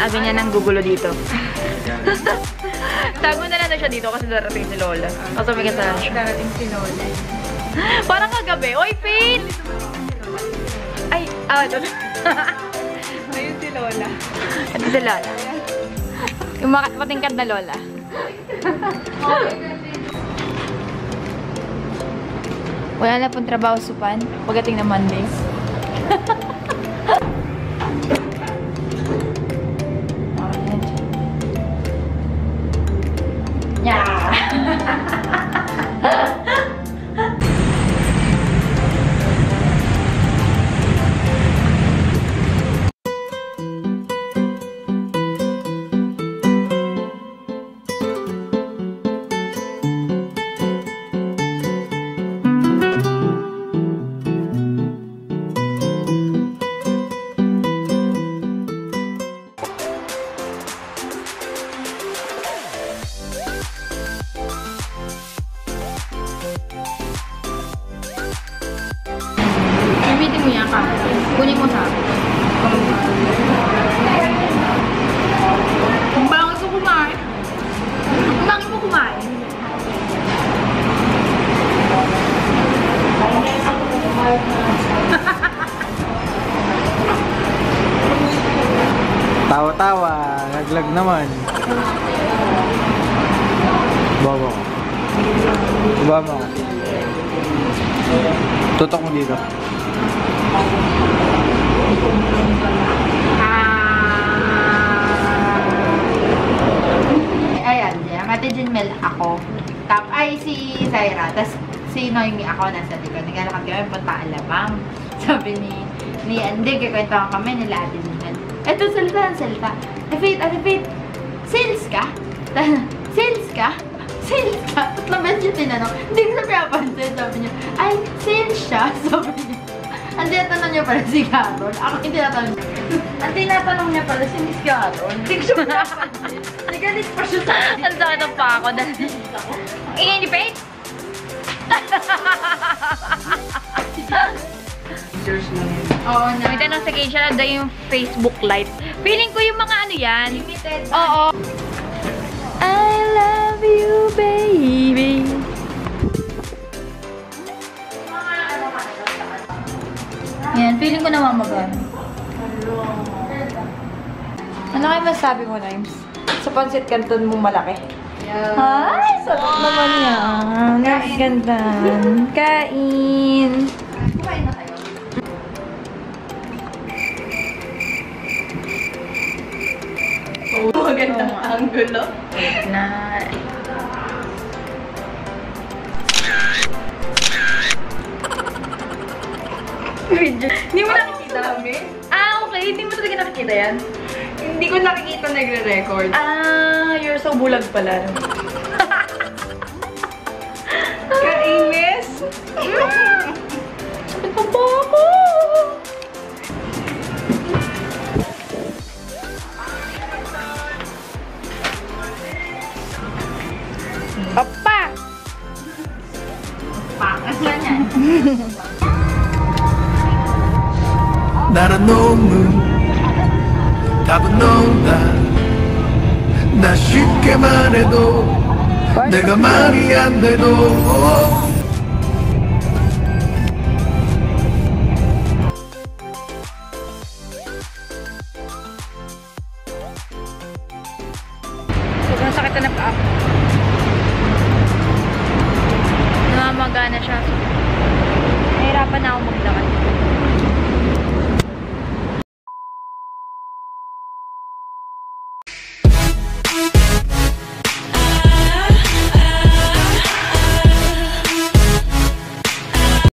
Sabi niya nang gugulo dito. Tago na lang na siya dito kasi darating si Lola. Kasi may kasalanan siya. Darating si Lola. Parang kagabi. Oy, Faith! Ay, ito. Ayun si Lola. Ito si Lola. Yung matingkad na Lola. Wala na pong trabaho supan. Pagdating na Monday. Yeah. Ibitin mo yan ka. Kunin mo sa akin. Ang bangit ko kumain. Ang bangit mo kumain. Tawa-tawa, naglag naman. Baba ko. Baba ko. Tutok mo dito. Ayan, Ate Mel ako. Ay, si Zaira. Tapos si Noemi ako nasa likod. Naglalakad kami punta Alabang. Sabi ni Andy, kikwentuhan kami nila Ate Mel. Eto, salita. Ate Faith, sales ka? Sales ka? Sales ka? Tatlong beses yung tinanong. Hindi ko na pinapansin. Sabi niya, ay, sales siya. Sabi niya. Ang tinatanong niya pala si Carol. Ako yung tinatanong niya. Ang tinatanong niya pala si Miss Carol. Hindi ko siya pinapansin. Nagalit pa siya sa akin. Ang sakit ang pa ako dahil. Ingay ni Faith! Oo na. May tanong sa Keisha na yung Facebook Live. Feeling ko yung mga ano yan. Limited. Oo. I love you, baby. Yan, feeling ko namamagan. Ano kayo masabi mo, Nimes? Sa pancit canton mo malaki. Ay, sarap naman yan. Ang ganda. Kain. Kumain na tayo. Magandang angulo. Na. Hindi mo nakikita kami? Okay. Hindi mo talaga nakikita yan? Hindi ko nakikita nagre-record. You're so bulag pala. Kainis! Ito po ako! Papa! Pakas na yan. 나란 놈은 답은 없다 나 쉽게 말해도 내가 말이 안 돼도 Sobrang sakit na pa. Namamaga na siya. Nahirapan na ako maglakad.